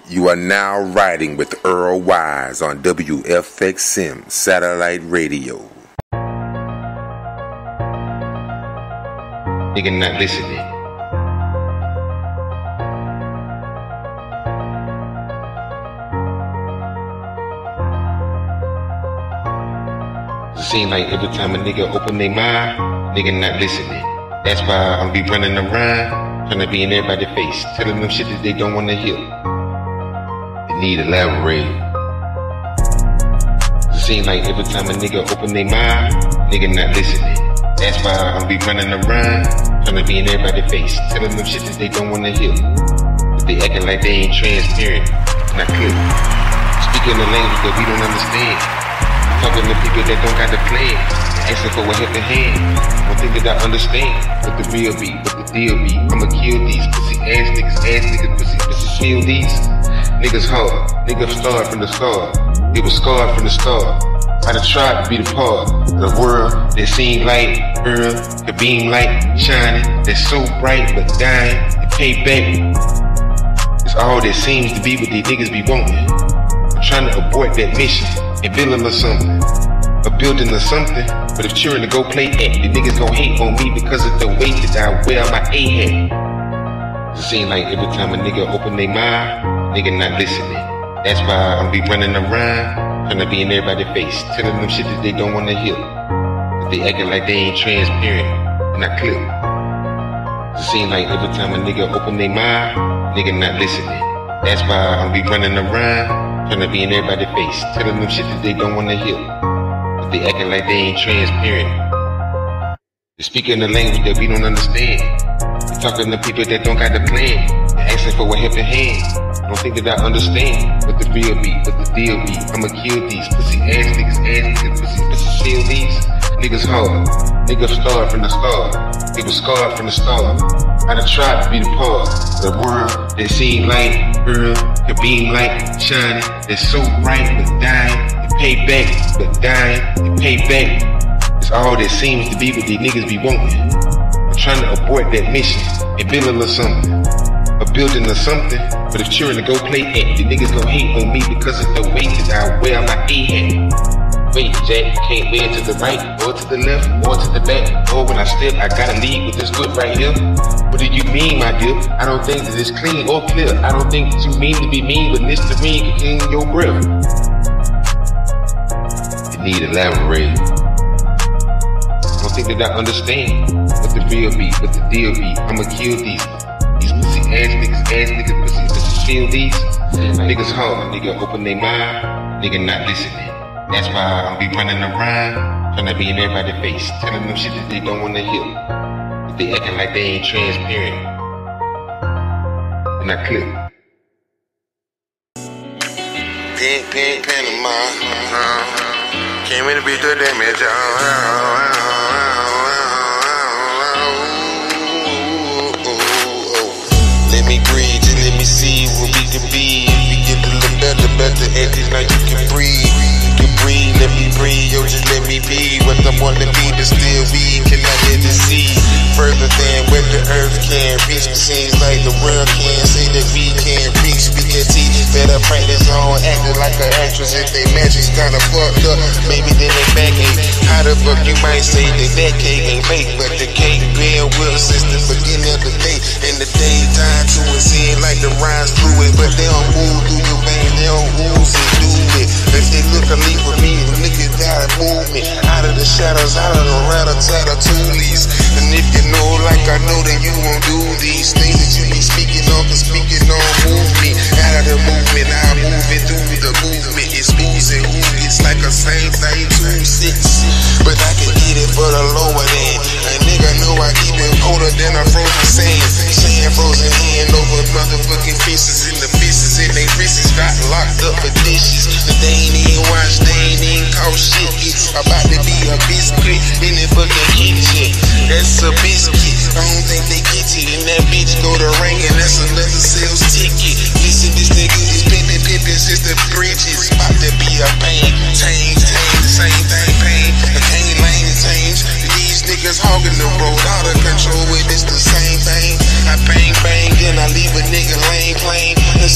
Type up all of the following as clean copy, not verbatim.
You are now riding with Earl Wise on WFXM Satellite Radio. Nigga not listening. It seem like every time a nigga open their mind, nigga not listening. That's why I'll be running around, trying to be in everybody's face, telling them shit that they don't wanna hear. Need elaborate. It seem like every time a nigga open their mind, nigga not listening. That's why I'll be running around, trying to be in everybody's face, telling them shit that they don't wanna hear. But they acting like they ain't transparent, not clear. Speaking a language that we don't understand. Talking to people that don't got the plan, asking for a helping hand. One thing that I understand, what the real be, what the deal be. I'ma kill these pussy ass niggas, pussy feel these. Niggas hard, niggas starved from the start. They was scarred from the start. I done tried to be the part of the world that seemed like Earl, the beam light shining, that's so bright but dying, and pay back. It's all that seems to be what these niggas be wanting. I'm trying to abort that mission and building or something, a building or something. But if cheering to go play at, the niggas gon' hate on me because of the way that I wear my A hat. It seem like every time a nigga open their mind, nigga not listening. That's why I'll be running around, trying to be in everybody's face, telling them shit that they don't wanna hear. But they acting like they ain't transparent and not clear. It seem like every time a nigga open their mind, nigga not listening. That's why I'll be running around, trying to be in everybody's face, telling them shit that they don't wanna hear. But they acting like they ain't transparent. They're speaking a language that we don't understand. Talking to people that don't got the plan, and asking for a helping hand. Don't think that I understand what the real be, what the deal be. I'ma kill these pussy ass niggas, pussy feel these. Niggas hard, niggas starved from the start. They was scarred from the start. I done tried to be the part of the world that seemed like Earl, the beam light shining, that's so bright but dying, and pay back, but dying, and pay back. It's all that seems to be what these niggas be wanting. Trying to abort that mission and building or something, a building or something. But if cheering to go play at, the niggas gon' hate on me because of the way that I wear my A hat. Wait, Jack, can't wear to the right or to the left or to the back. Or when I step, I gotta lead with this foot right here. What do you mean, my dear? I don't think that it's clean or clear. I don't think that you mean to be mean, but Listerine can clean your breath. You need elaborate. Don't think that I understand what the real be, what the deal be. I'ma kill these pussy ass niggas, pussy feel these. Niggas hard, nigga open their mind, nigga not listening. That's why I'll be running around, trying to be in everybody's face, telling them shit that they don't wanna hear. But they acting like they ain't transparent and not clear. Panama. Came in to be the damage. Let me breathe, just let me see what we can be. If we get a little better, acting like you can breathe. You can breathe, let me breathe, yo, just let me be. What I want to be, but still we cannot let it see. Further than where the earth can reach. It seems like the world can't say that we can't reach. We can teach, better practice on acting like an actress. If they magic's kinda fucked up, maybe then they back ain't. How the fuck you might say that cake ain't baked, but the cake been with since the beginning of the day. In the daytime, to it seem like the rhymes fluid, but they don't move through your veins, they don't ooze and do it. If they look a leave with me, the niggas gotta move me out of the shadows, out of the ratatouilles. And if you know like I know, then you won't do these things that you be speaking on, cause speaking on move me out of the movement. I move it through the movement. It's oozing, it's like a same thing, 2-6. But I can get it for the lower end. A nigga know I keep it colder than a frozen sand. Sand frozen hand over motherfucking faces in the faces, and they wrists got locked up for dishes. They ain't even washed, they ain't even caught shit. It's about to be a biscuit in the fucking kitchen. That's a biscuit. I don't think they get it. And that bitch go to ring, and that's another sales ticket. Listen, this nigga is pimpin' since the bridges. About to be a pain. Change, the same thing, pain. The pain lane change. These niggas hogging the road out of control with it's the same thing. I bang, then I leave a nigga lane plain. The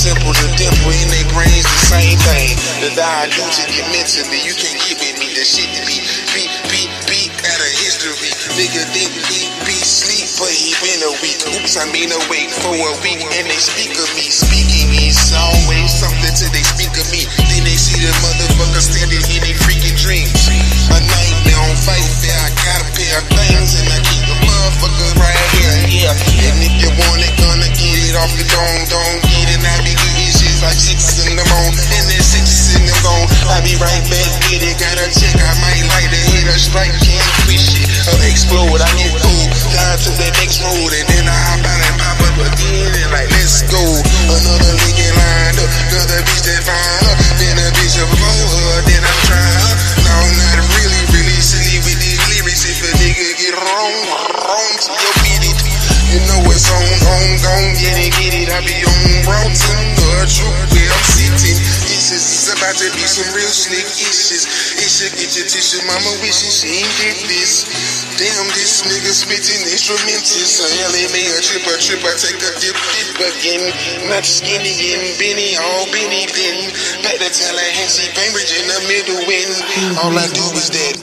simple, the dimple in their brains, the same thing. That I do to you mentally, you can't get with me. The shit to be out of history. Nigga didn't be sleep, but he been a week. Oops, I mean awake for a week, and they speak of me. Speaking is always something till they speak of me. Then they see the motherfucker standing in their freaking dreams. A nightmare on fight fair, I got a pair of things, and I keep the motherfuckers right here, yeah. And if you want it, gonna get it off the dome, don't get it. I be getting shit like 6 in the morning, and then 6 in the gone. I be right back, get it, gotta check, I might like to hit a strike, can't quit shit, or explode, I get food, down to the next road, and then I hop out and pop up again, and like, let's go. Another nigga lined up, another bitch that find her, then a bitch up below her, then I'm trying her. No, not really silly with these lyrics. If a nigga get wrong to your beat it, you know it's on, get it, I be on Broughton, the truth where I'm sitting. It's about to be some real slick issues. It should get your tissue, mama wishing she ain't get this. Damn, this nigga spitting instrumentals. So LMA a trip, I take a dip again. Not skinny and Benny, all Benny then. Back to Tallahassee, Cambridge in the middle when all I do is that.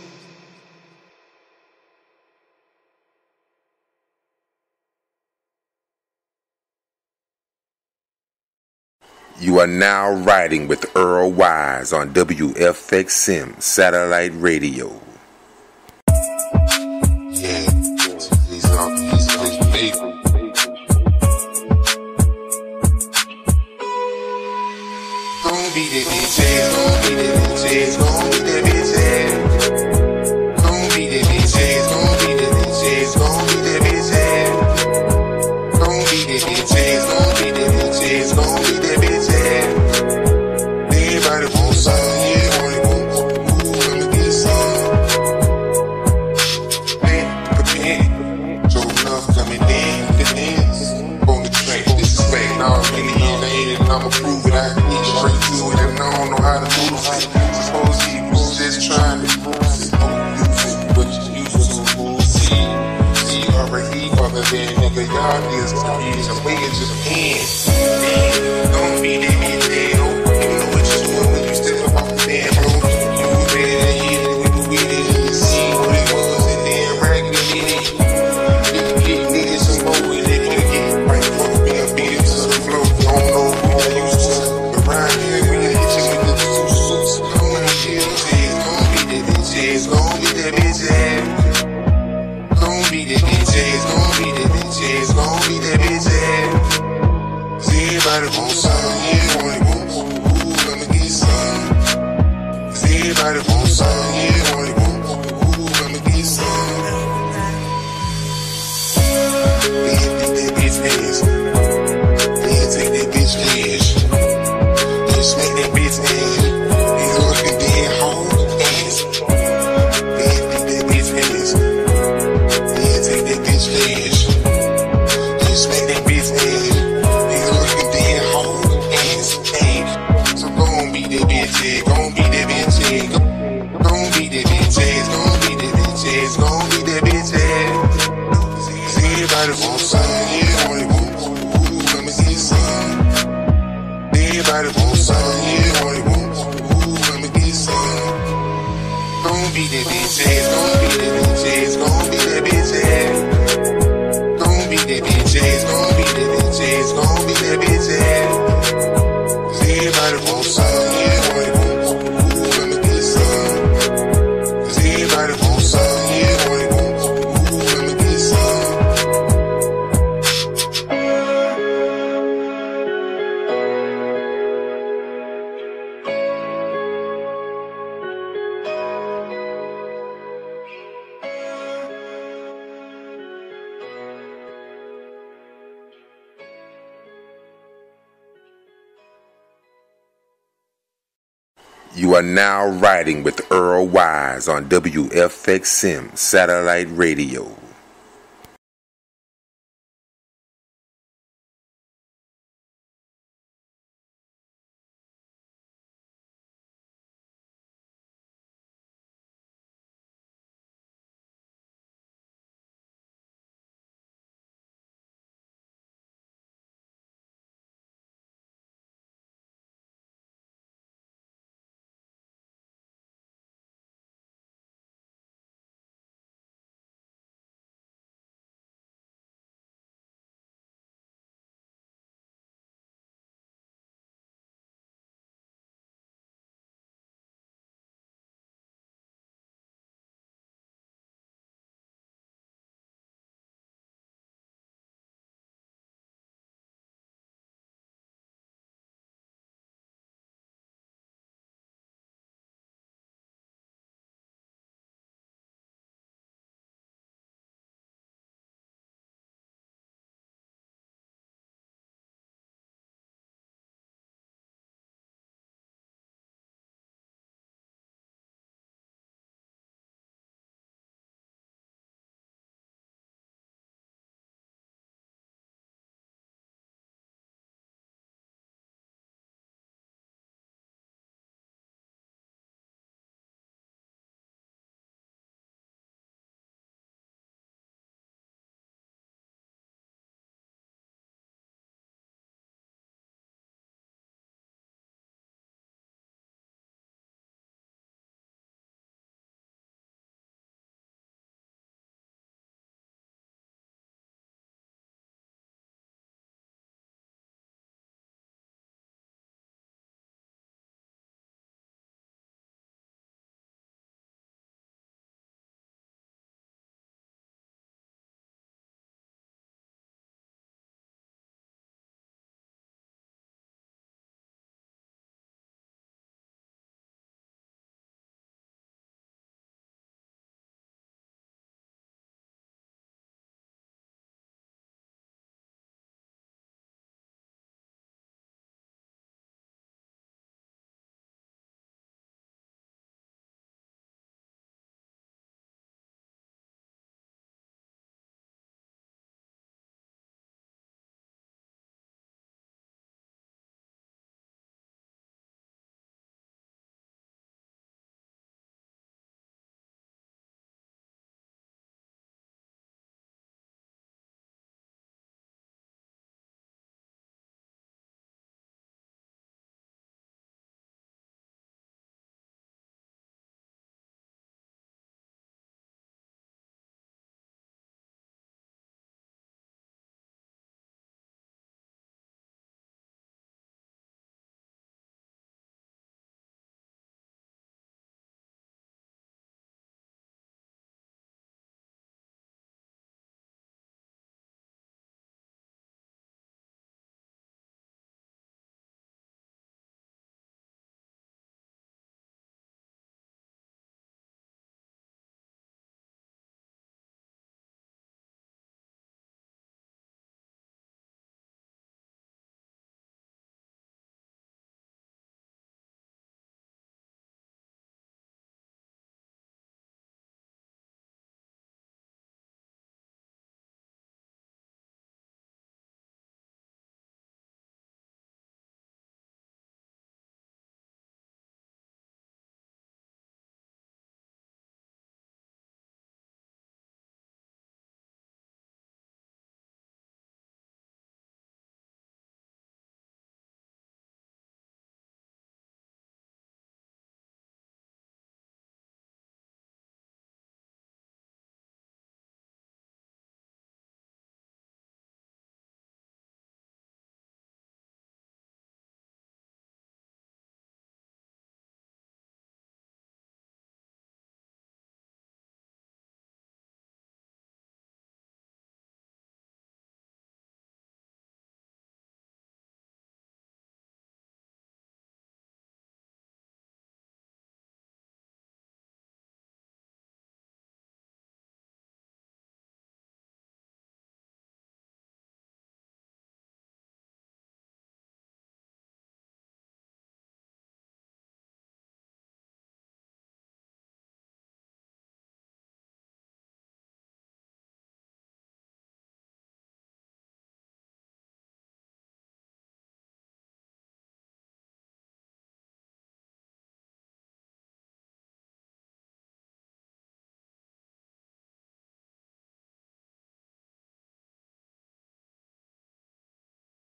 You are now riding with Earl Wise on WFXM Satellite Radio. Yeah, he's big. Don't be the bitches, don't be the bitches, don't be the bitches. Don't be the bitches, don't be the bitches, don't be the bitches. Don't be the bitches, don't be the bitches, don't be the bitches. Everybody wants some, yeah, only want, ooh, let me get some. Man, show enough coming in, the dance, on the track, disrespect, now I'm really in the head, and I'ma prove it, I can get straight to it, and I don't know how to do it. Suppose he was just trying to prove it, don't use it, but you use it to move it. See, already, other than nigga, y'all is to me, I'm waiting to the end. Don't be the bitch, you know what you're doing when you step up off the damn road. You was ready to hit it, we were with it, and you see what it was, and then ragged and hit it. Get niggas some more with it, and get right for the beat it to the floor. Don't know who you used to, but right here we hit you with the two suits. Don't be the bitches, don't be the bitches. Don't be the bitches, don't be the bitches, don't be the bitches. Everybody wants some, yeah, only want, ooh, let me get some. Everybody wants some, yeah, only want, ooh, let me get some. They hit that bitch ass. They take that bitch ass. They smack that bitch ass. They looking dead hard ass. They hit that bitch ass. They take that bitch ass. They smack that bitch ass. So gon' be the bitches, gon' be the bitches, gon' be the bitches, gon' be the bitches, gon' be the bitches. See everybody want some, yeah, only want, ooh, let me see some. Everybody want some, yeah, only want, ooh, let me get some. Gon' be the bitches, gon' be the bitches, gon' be the bitches. Gon' be the bitches, gon' be the bitches, gon' be the bitches. Everybody wants some, yeah, only want, ooh, let me get some. Cause everybody wants some, yeah, only want, ooh, let me get some. You are now riding with Earl Wise on WFXM Satellite Radio.